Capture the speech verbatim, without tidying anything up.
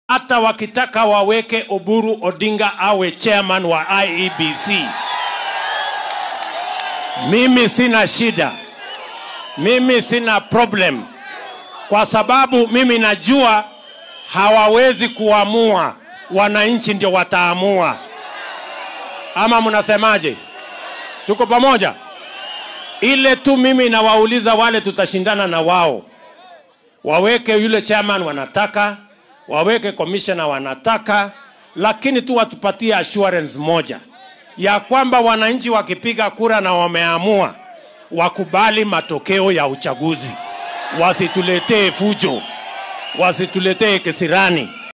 hata wakitaka waweke Oburu Odinga awe chairman wa I E B C. Mimi sina shida. Mimi sina problem. Kwa sababu mimi najua hawawezi kuamua, wananchi ndio wataamua. Ama mnasemaje? Tuko pamoja? Ile tu mimi nawauliza wale tutashindana na wao, waweke yule chairman wanataka, waweke commissioner wanataka, lakini tu watupatie assurance moja ya kwamba wananchi wakipiga kura na wameamua, wakubali matokeo ya uchaguzi, wasituletee fujo, wasituletee kisirani.